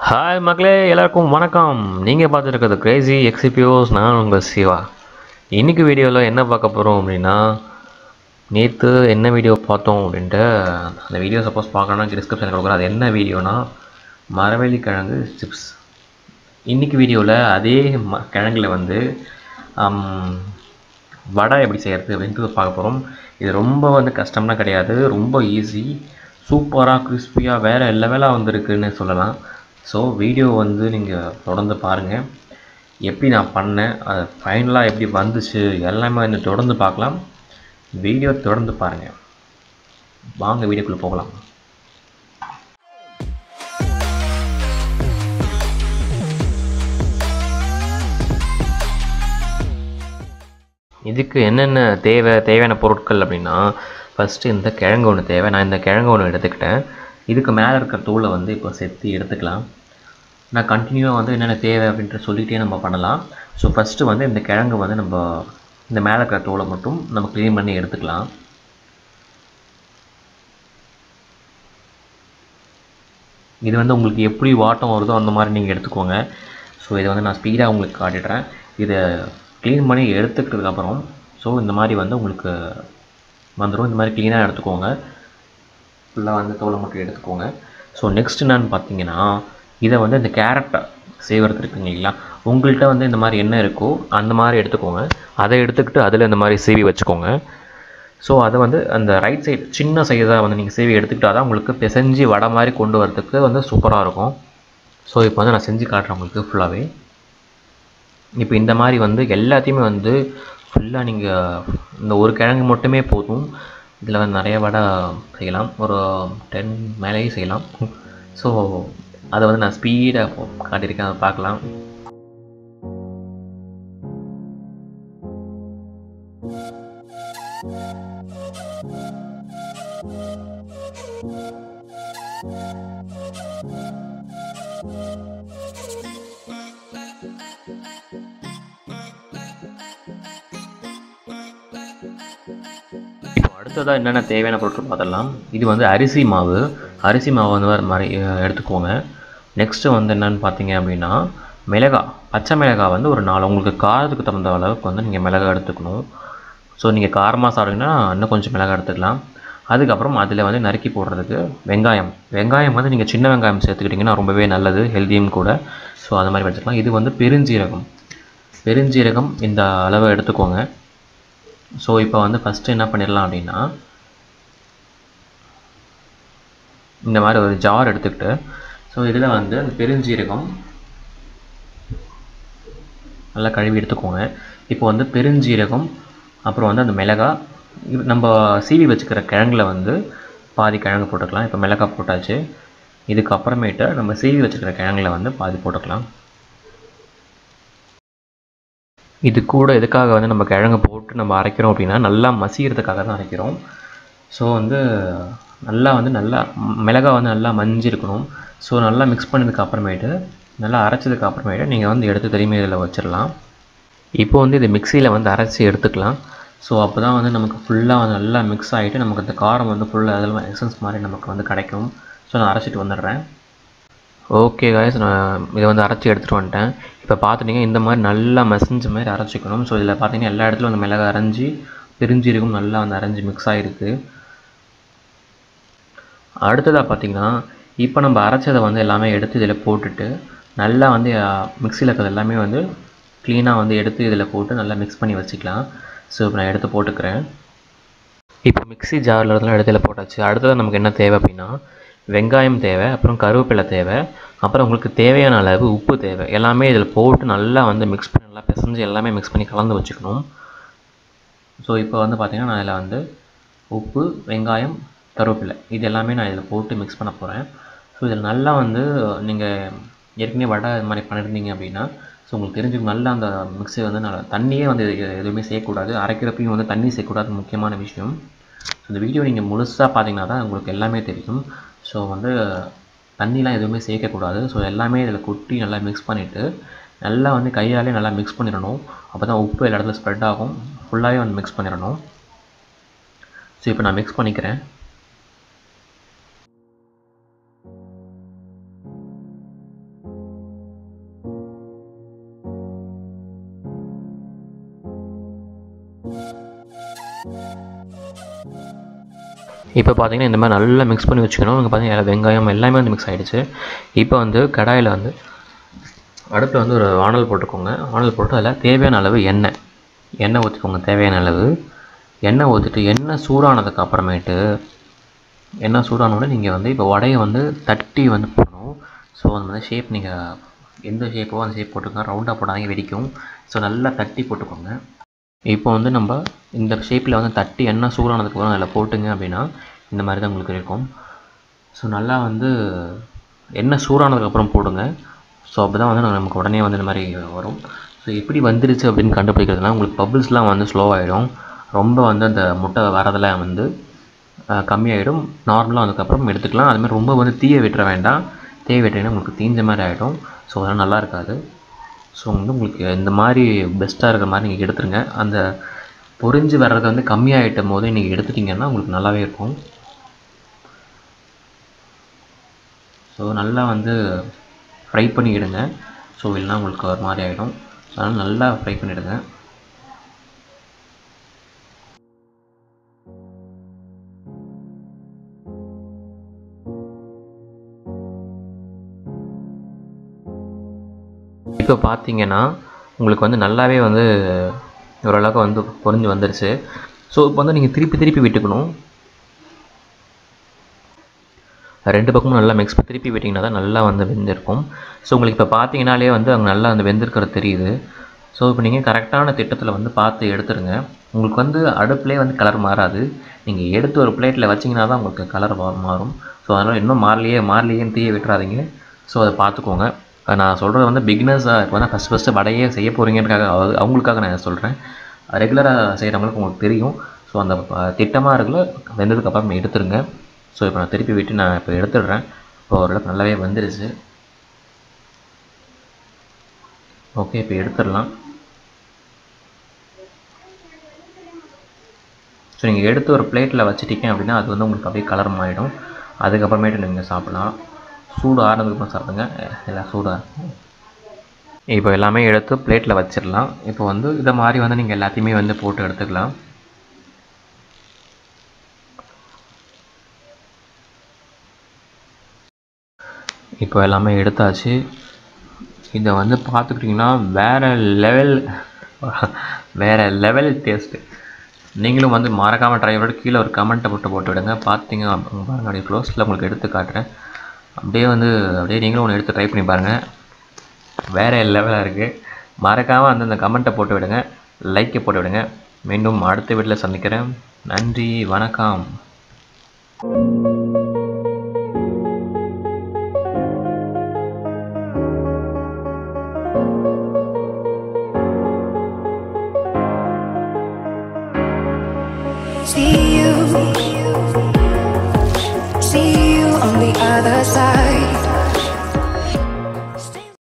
Hi மக்களே, எல்லாருக்கும் வணக்கம். நீங்கள் பார்த்துருக்கிறது கிரேசி எக்ஸிபியூஸ். நான் உங்கள் சிவா. இன்றைக்கி வீடியோவில் என்ன பார்க்க போகிறோம் அப்படின்னா, நேற்று என்ன வீடியோ பார்த்தோம் அப்படின்ட்டு அந்த வீடியோ சப்போஸ் பார்க்கணுன்னா டிஸ்கிரிப்ஷனில் கொடுக்குறேன். அது என்ன வீடியோனா, மரவள்ளி கிழங்கு சிப்ஸ். இன்றைக்கி வீடியோவில் அதே கிழங்குல வந்து வடை எப்படி செய்கிறது அப்படின்ட்டு பார்க்க போகிறோம். இது ரொம்ப கஷ்டம்னா கிடையாது, ரொம்ப ஈஸி, சூப்பராக கிறிஸ்பியாக வேறு லெவலாக வந்துருக்குன்னு சொல்லலாம். ஸோ வீடியோ நீங்கள் தொடர்ந்து பாருங்கள். எப்படி நான் பண்ணேன், அது ஃபைனலாக எப்படி வந்துச்சு எல்லாமே தொடர்ந்து பார்க்கலாம். வீடியோ தொடர்ந்து பாருங்கள். வாங்க வீடியோக்குள்ளே போகலாம். இதுக்கு என்னென்ன தேவையான பொருட்கள் அப்படின்னா, ஃபஸ்ட்டு இந்த கிழங்கு ஒன்று தேவை. நான் இந்த கிழங்கு ஒன்று எடுத்துக்கிட்டேன். இதுக்கு மேலே இருக்கிற தூளை இப்போ சேர்த்து எடுத்துக்கலாம். நான் கண்டினியூவாக என்னென்ன தேவை அப்படின்ட்டு சொல்லிகிட்டே நம்ம பண்ணலாம். ஸோ ஃபஸ்ட்டு இந்த கிழங்கு நம்ம இந்த மேலே இருக்கிற தூளை மட்டும் நம்ம க்ளீன் பண்ணி எடுத்துக்கலாம். இது உங்களுக்கு எப்படி வாட்டம் வருதோ அந்த மாதிரி நீங்கள் எடுத்துக்கோங்க. ஸோ இதை நான் ஸ்பீடாக உங்களுக்கு காட்டிடுறேன். இதை க்ளீன் பண்ணி எடுத்துக்கிட்டதுக்கப்புறம் ஸோ இந்த மாதிரி உங்களுக்கு வந்துடும். இந்த மாதிரி க்ளீனாக எடுத்துக்கோங்க. ஃபுல்லாக தோலை மட்டும் எடுத்துக்கோங்க. ஸோ நெக்ஸ்ட் என்னன்னு பார்த்தீங்கன்னா, இதை இந்த கேரட்டை செய்வது இருக்குங்க இல்லைங்களா, உங்கள்கிட்ட இந்த மாதிரி என்ன இருக்கோ அந்த மாதிரி எடுத்துக்கோங்க. அதை எடுத்துக்கிட்டு அதில் இந்த மாதிரி சீவி வச்சுக்கோங்க. ஸோ அதை அந்த ரைட் சைடு சின்ன சைஸாக நீங்கள் சீவி எடுத்துக்கிட்டால் தான் உங்களுக்கு பிசைஞ்சு வடை மாதிரி கொண்டு வரதுக்கு சூப்பராக இருக்கும். ஸோ இப்போ நான் செஞ்சு காட்டுறேன் உங்களுக்கு ஃபுல்லாகவே. இப்போ இந்த மாதிரி எல்லாத்தையுமே ஃபுல்லாக நீங்கள் இந்த ஒரு கிழங்கு மட்டுமே போதும். இதில் நிறைய வடை செய்யலாம், ஒரு 10 மேலேயே செய்யலாம். ஸோ அதை நான் ஸ்பீடாக காட்டியிருக்கேன், அதை பார்க்கலாம். அடுத்ததாக என்னென்ன தேவையான பொருட்கள் பார்த்துடலாம். இது அரிசி மாவு. அரிசி மாவு வேறு மாதிரி எடுத்துக்கோங்க. நெக்ஸ்ட்டு என்னென்னு பார்த்தீங்க அப்படின்னா, மிளகாய், பச்சை மிளகாய் ஒரு 4, உங்களுக்கு காரத்துக்கு தகுந்த அளவுக்கு நீங்கள் மிளகாய் எடுத்துக்கணும். ஸோ நீங்கள் காரமாக சாப்பிட்டீங்கன்னா இன்னும் கொஞ்சம் மிளகாய் எடுத்துக்கலாம். அதுக்கப்புறம் அதில் நறுக்கி போடுறதுக்கு வெங்காயம் நீங்கள் சின்ன வெங்காயம் சேர்த்துக்கிட்டிங்கன்னா ரொம்பவே நல்லது, ஹெல்த்தியும் கூட. ஸோ அது மாதிரி வச்சுக்கலாம். இது பெருஞ்சீரகம் இந்த அளவை எடுத்துக்கோங்க. ஸோ இப்போ ஃபஸ்ட்டு என்ன பண்ணிடலாம் அப்படின்னா, இந்த மாதிரி ஒரு ஜார் எடுத்துக்கிட்டு ஸோ இதில் அந்த பெருஞ்சீரகம் நல்லா கழுவி எடுத்துக்கோங்க. இப்போ பெருஞ்சீரகம், அப்புறம் அந்த மிளகாய், நம்ம சீவி வச்சுக்கிற கிழங்குல பாதி கிழங்கு போட்டுக்கலாம். இப்போ மிளகாய் போட்டாச்சு. இதுக்கப்புறமேட்டு நம்ம சீவி வச்சுக்கிற கிழங்குல பாதி போட்டுக்கலாம். இது கூட எதுக்காக நம்ம கிழங்கு போட்டு நம்ம அரைக்கிறோம் அப்படின்னா, நல்லா மசிகிறதுக்காக தான் அரைக்கிறோம். ஸோ நல்லா நல்லா மிளகாய் நல்லா மஞ்சிருக்கணும். ஸோ நல்லா மிக்ஸ் பண்ணதுக்கு அப்புறமேட்டு, நல்லா அரைச்சதுக்கு அப்புறமேட்டு நீங்கள் எடுத்து திரும்பி இதில் வச்சிடலாம். இப்போ இது மிக்சியில் அரைச்சி எடுத்துக்கலாம். ஸோ அப்போ தான் நமக்கு ஃபுல்லாக நல்லா மிக்ஸ் ஆகிட்டு நமக்கு அந்த காரம் ஃபுல்லாக அதெல்லாம் எசன்ஸ் மாதிரி நமக்கு கிடைக்கும். ஸோ நான் அரைச்சிட்டு வந்துடுறேன். ஓகே காய்ஸ், நான் இதை அரைச்சி எடுத்துகிட்டு வந்துட்டேன். இப்போ பார்த்துட்டிங்கன்னா இந்த மாதிரி நல்லா மசிஞ்ச மாதிரி அரைச்சிக்கணும். ஸோ இதில் பார்த்தீங்கன்னா எல்லா இடத்துலையும் மிளகாய் அரைஞ்சி, பெருஞ்சீரகம் நல்லா அரைஞ்சி மிக்ஸ் ஆகிருக்கு. அடுத்ததாக பார்த்திங்கன்னா, இப்போ நம்ம அரைச்சதை எல்லாமே எடுத்து இதில் போட்டுட்டு நல்லா மிக்சியில் இருக்கிறது எல்லாமே க்ளீனாக எடுத்து இதில் போட்டு நல்லா மிக்ஸ் பண்ணி வச்சுக்கலாம். ஸோ இப்போ நான் எடுத்து போட்டுக்கிறேன். இப்போ மிக்ஸி ஜாரில் இருந்தெல்லாம் எடுத்து இதில் போட்டாச்சு. அடுத்ததாக நமக்கு என்ன தேவை அப்படின்னா, வெங்காயம் தேவை, அப்புறம் கருவேப்பிலை தேவை, அப்புறம் உங்களுக்கு தேவையான அளவு உப்பு தேவை. எல்லாமே இதில் போட்டு நல்லா மிக்ஸ் பண்ணி நல்லா பிசைஞ்சு எல்லாமே மிக்ஸ் பண்ணி கலந்து வச்சுக்கணும். ஸோ இப்போ பார்த்திங்கன்னா நான் இதில் உப்பு, வெங்காயம், கருவேப்பிலை இது எல்லாமே நான் இதில் போட்டு மிக்ஸ் பண்ண போகிறேன். ஸோ இதில் நல்லா நீங்கள் ஏற்கனவே வடை இது மாதிரி பண்ணியிருந்தீங்க அப்படின்னா, ஸோ உங்களுக்கு தெரிஞ்சுக்கும் நல்லா அந்த மிக்ஸி நல்லா தண்ணியே எதுவுமே சேர்க்கக்கூடாது. அரைக்கிறப்பையும் தண்ணி சேர்க்கக்கூடாது, முக்கியமான விஷயம். ஸோ இந்த வீடியோ நீங்கள் முழுசாக பார்த்தீங்கன்னா தான் உங்களுக்கு எல்லாமே தெரியும். ஸோ தண்ணிலாம் எதுவுமே சேர்க்கக்கூடாது. ஸோ எல்லாமே இதில் கொட்டி நல்லா மிக்ஸ் பண்ணிவிட்டு நல்லா கையாலே நல்லா மிக்ஸ் பண்ணிடணும். அப்போ தான் உப்பு எல்லா இடத்துல ஸ்ப்ரெட் ஆகும். ஃபுல்லாகவே மிக்ஸ் பண்ணிடணும். ஸோ இப்போ நான் மிக்ஸ் பண்ணிக்கிறேன். இப்போ பார்த்தீங்கன்னா இந்த மாதிரி நல்லா மிக்ஸ் பண்ணி வச்சுக்கணும். இங்கே பார்த்தீங்கன்னா வெங்காயம் எல்லாமே வந்து மிக்ஸ் ஆகிடுச்சு. இப்போ வந்து கடாயில் வந்து அடுப்பில் வந்து ஒரு வானல் போட்டுக்கோங்க. வானல் போட்டு அதில் தேவையான அளவு எண்ணெய் ஊற்றிக்கோங்க. தேவையான அளவு எண்ணெய் ஊற்றிட்டு எண்ணெய் சூடானதுக்கு அப்புறமேட்டு எண்ணெய் சூடானோடனே நீங்கள் வந்து இப்போ வடையை வந்து தட்டி வந்து போடணும். ஸோ அந்த மாதிரி ஷேப் நீங்கள் எந்த ஷேப்போ அந்த ஷேப் போட்டுக்கோங்க. ரவுண்டாக போடாதீங்க, வெடிக்கும். ஸோ நல்லா தட்டி போட்டுக்கோங்க. இப்போ வந்து நம்ம இந்த ஷேப்பில் வந்து தட்டி எண்ணெய் சூடானதுக்கப்புறம் அதில் போட்டுங்க அப்படின்னா இந்த மாதிரி தான் உங்களுக்கு இருக்கும். ஸோ நல்லா வந்து எண்ணெய் சூடானதுக்கப்புறம் போடுங்க. ஸோ அப்போ தான் வந்து நமக்கு உடனே வந்து இந்த மாதிரி வரும். ஸோ எப்படி வந்துருச்சு அப்படின்னு கண்டுபிடிக்கிறதுனா உங்களுக்கு பபிள்ஸ்லாம் வந்து ஸ்லோவாகிடும். ரொம்ப வந்து அந்த முட்டை வரதெல்லாம் வந்து கம்மியாகிடும். நார்மலாக அதுக்கப்புறம் எடுத்துக்கலாம். அதுமாதிரி ரொம்ப வந்து தீய விட்டுற வேண்டாம். தீய விட்டுறீங்கன்னா உங்களுக்கு தீஞ்ச மாதிரி ஆகிடும். ஸோ அதெல்லாம் நல்லா இருக்காது. ஸோ வந்து உங்களுக்கு இந்த மாதிரி பெஸ்ட்டாக இருக்கிற மாதிரி நீங்கள் எடுத்துருங்க. அந்த பொரிஞ்சு வர்றது வந்து கம்மியாகிட்டும் போது நீங்கள் எடுத்துட்டிங்கன்னா உங்களுக்கு நல்லாவே இருக்கும். ஸோ நல்லா வந்து ஃப்ரை பண்ணிவிடுங்க. ஸோ இல்லைனா உங்களுக்கு ஒரு மாதிரி ஆகிடும். அதனால் நல்லா ஃப்ரை பண்ணிவிடுங்க. இப்போ பார்த்தீங்கன்னா உங்களுக்கு வந்து நல்லாவே வந்து ஓரளவுக்கு வந்து பொரிஞ்சு வந்துருச்சு. ஸோ இப்போ வந்து நீங்கள் திருப்பி விட்டுக்கணும். 2 பக்கமும் நல்லா மிக்ஸ் பண்ணி திருப்பி விட்டிங்கன்னா தான் நல்லா வந்து வெந்திருக்கும். ஸோ உங்களுக்கு இப்போ பார்த்தீங்கன்னாலே வந்து அங்கே நல்லா வந்து வெந்திருக்கிறது தெரியுது. ஸோ இப்போ நீங்கள் கரெக்டான திட்டத்தில் வந்து பார்த்து எடுத்துருங்க. உங்களுக்கு வந்து அடுப்புலேயே வந்து கலர் மாறாது. நீங்கள் எடுத்து ஒரு பிளேட்டில் வச்சிங்கன்னா தான் உங்களுக்கு கலர் மாறும். ஸோ அதனால் இன்னும் மாறலையேன்னு தீய விட்டுறாதீங்க. ஸோ அதை பார்த்துக்கோங்க. நான் சொல்கிறது வந்து பிகினர்ஸாக இப்போ தான் ஃபஸ்ட்டு வடையே செய்ய போகிறீங்கன்றக்காக அவங்களுக்காக நான் சொல்கிறேன். ரெகுலராக செய்கிறவங்களுக்கு உங்களுக்கு தெரியும். ஸோ அந்த திட்டமாக இருக்குல்ல வெந்ததுக்கப்புறம் எடுத்துருங்க. ஸோ இப்போ நான் திருப்பி விட்டு நான் இப்போ எடுத்துடுறேன். இப்போ ஓரளவுக்கு நல்லாவே வந்துருச்சு. ஓகே, இப்போ எடுத்துடலாம். ஸோ நீங்கள் எடுத்து ஒரு பிளேட்டில் வச்சுட்டிங்க அப்படின்னா அது வந்து உங்களுக்கு அப்படியே கலர் மாறிடும். அதுக்கப்புறமேட்டு நீங்கள் சாப்பிட்லாம். சூடு ஆறுனதுக்கப்புறம் சாப்பிடுங்க. எல்லாம் சூடாக இருக்கும். இப்போ எல்லாமே எடுத்து பிளேட்டில் வச்சிடலாம். இப்போ வந்து இதை மாதிரி வந்து நீங்கள் எல்லாத்தையுமே வந்து போட்டு எடுத்துக்கலாம். இப்போ எல்லாமே எடுத்தாச்சு. இதை வந்து பார்த்துக்கிட்டிங்கன்னா வேறு லெவல் டேஸ்ட்டு. நீங்களும் வந்து மறக்காமல் ட்ரை பண்ணிட்டு கீழே ஒரு கமெண்ட்டை போட்டு விடுங்க. பார்த்தீங்க பாருங்கள், அப்படியே க்ளோஸில் உங்களுக்கு எடுத்து காட்டுறேன். அப்படியே நீங்களும் ஒன்று எடுத்து ட்ரை பண்ணி பாருங்கள். வேறு லெவலாக இருக்குது. மறக்காமல் அந்த கமெண்ட்டை போட்டு விடுங்க, லைக்கை போட்டு விடுங்க. மீண்டும் அடுத்த வீட்டில் சந்திக்கிறேன். நன்றி, வணக்கம். See you on the other side.